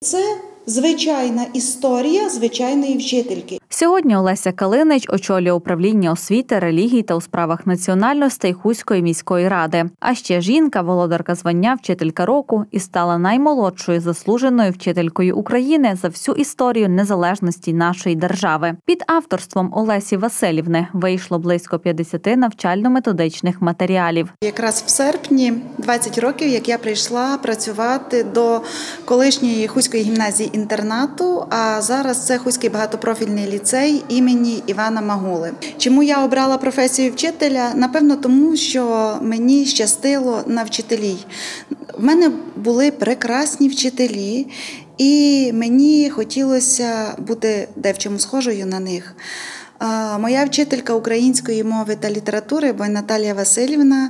Це звичайна історія звичайної вчительки. Сьогодні Олеся Калинич очолює управління освіти, релігії та у справах національностей Хуської міської ради. А ще жінка – володарка звання «Вчителька року» і стала наймолодшою заслуженою вчителькою України за всю історію незалежності нашої держави. Під авторством Олесі Василівни вийшло близько 50 навчально-методичних матеріалів. Якраз в серпні 20 років, як я прийшла працювати до колишньої Хуської гімназії-інтернату, а зараз це Хуський багатопрофільний ліцей імені Івана Магули. Чому я обрала професію вчителя? Напевно, тому що мені щастило на вчителі. В мене були прекрасні вчителі, і мені хотілося бути де в чому схожою на них. Моя вчителька української мови та літератури, бо Наталія Василівна,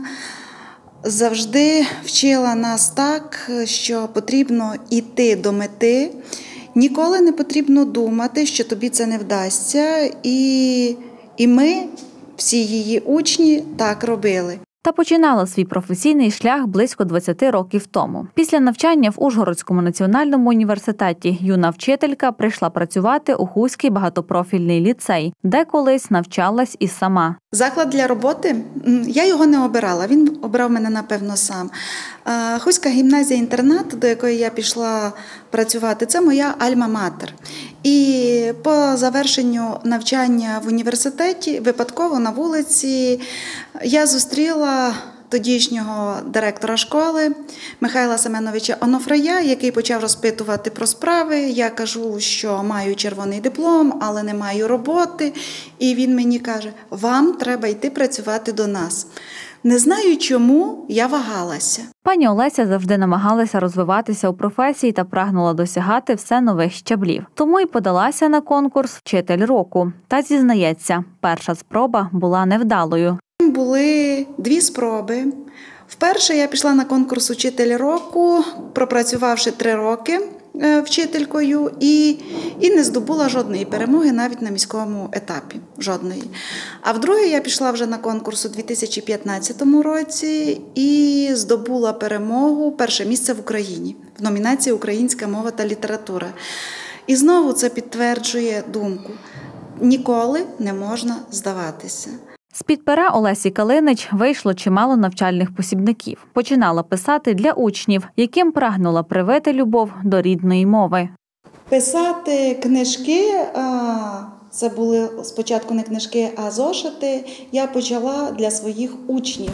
завжди вчила нас так, що потрібно йти до мети, ніколи не потрібно думати, що тобі це не вдасться, і ми, всі її учні, так робили. Та починала свій професійний шлях близько 20 років тому. Після навчання в Ужгородському національному університеті юна вчителька прийшла працювати у Хуський багатопрофільний ліцей, де колись навчалась і сама. Заклад для роботи? Я його не обирала, він обрав мене, напевно, сам. Хуська гімназія-інтернат, до якої я пішла працювати, це моя альма-матер. І по завершенню навчання в університеті, випадково на вулиці, я зустріла тодішнього директора школи Михайла Семеновича Онофрія, який почав розпитувати про справи. Я кажу, що маю червоний диплом, але не маю роботи. І він мені каже, вам треба йти працювати до нас. Не знаю, чому я вагалася. Пані Олеся завжди намагалася розвиватися у професії та прагнула досягати все нових щаблів. Тому й подалася на конкурс «Вчитель року». Та зізнається, перша спроба була невдалою. Були 2 спроби. Вперше я пішла на конкурс «Учитель року», пропрацювавши 3 роки вчителькою і не здобула жодної перемоги навіть на міському етапі. Жодної. А вдруге я пішла вже на конкурс у 2015 році і здобула перемогу, перше місце в Україні в номінації «Українська мова та література». І знову це підтверджує думку – ніколи не можна здаватися. З-під пера Олесі Калинич вийшло чимало навчальних посібників. Починала писати для учнів, яким прагнула привити любов до рідної мови. Писати книжки, це були спочатку не книжки, а зошити, я почала для своїх учнів.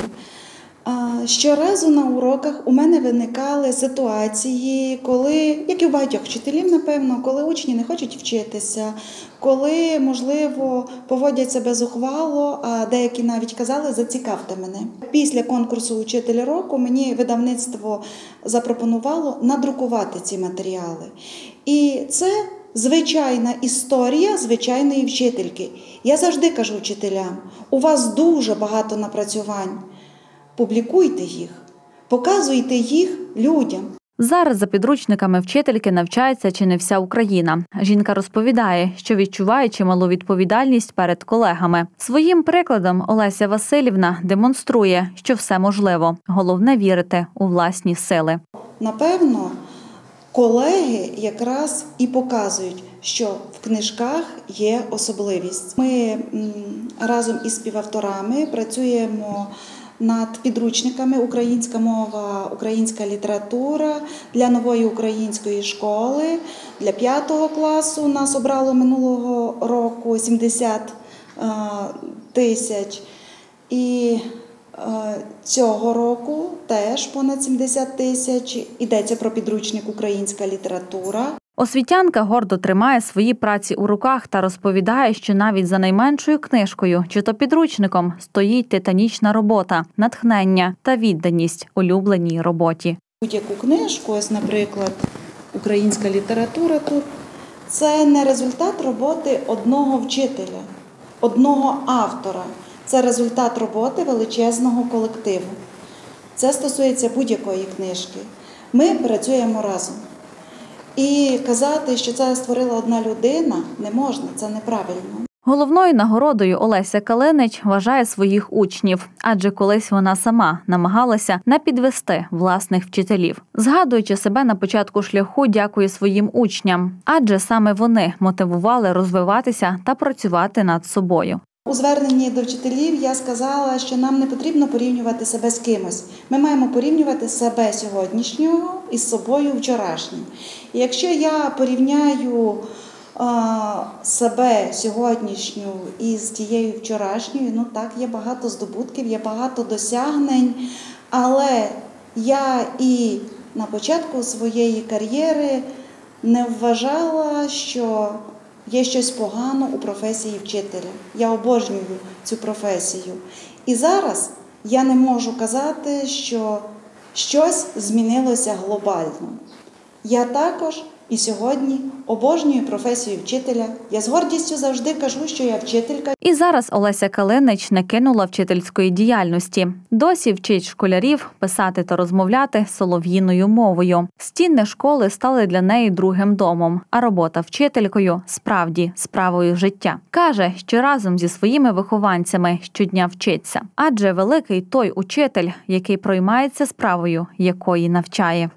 Щоразу на уроках у мене виникали ситуації, коли, як і у багатьох вчителів, напевно, коли учні не хочуть вчитися, коли, можливо, поводять себе зухвало, а деякі навіть казали «зацікавте мене». Після конкурсу «Учитель року» мені видавництво запропонувало надрукувати ці матеріали. І це звичайна історія звичайної вчительки. Я завжди кажу вчителям, у вас дуже багато напрацювань. Публікуйте їх, показуйте їх людям. Зараз за підручниками вчительки навчається чи не вся Україна. Жінка розповідає, що відчуває чималу відповідальність перед колегами. Своїм прикладом Олеся Василівна демонструє, що все можливо. Головне – вірити у власні сили. Напевно, колеги якраз і показують, що в книжках є особливість. Ми разом із співавторами працюємо над підручниками «Українська мова, українська література» для нової української школи. Для 5 класу нас обрало минулого року 70 тисяч. І цього року теж понад 70 тисяч. Йдеться про підручник «Українська література». Освітянка гордо тримає свої праці у руках та розповідає, що навіть за найменшою книжкою чи то підручником стоїть титанічна робота, натхнення та відданість улюбленій роботі. Будь-яку книжку, ось, наприклад, «Українська література» тут, це не результат роботи одного вчителя, одного автора. Це результат роботи величезного колективу. Це стосується будь-якої книжки. Ми працюємо разом. І казати, що це створила одна людина, не можна, це неправильно. Головною нагородою Олеся Калинич вважає своїх учнів, адже колись вона сама намагалася не підвести власних вчителів. Згадуючи себе на початку шляху, дякує своїм учням, адже саме вони мотивували розвиватися та працювати над собою. У зверненні до вчителів я сказала, що нам не потрібно порівнювати себе з кимось. Ми маємо порівнювати себе сьогоднішнього із собою вчорашнім. І якщо я порівняю себе сьогоднішню із тією вчорашньою, ну так, є багато здобутків, є багато досягнень, але я і на початку своєї кар'єри не вважала, що є щось погано у професії вчителя. Я обожнюю цю професію. І зараз я не можу казати, що щось змінилося глобально. Я також і сьогодні обожнюю професію вчителя. Я з гордістю завжди кажу, що я вчителька. І зараз Олеся Калинич не кинула вчительської діяльності. Досі вчить школярів писати та розмовляти солов'їною мовою. Стіни школи стали для неї другим домом, а робота вчителькою – справді справою життя. Каже, що разом зі своїми вихованцями щодня вчиться. Адже великий той учитель, який проймається справою, якої навчає.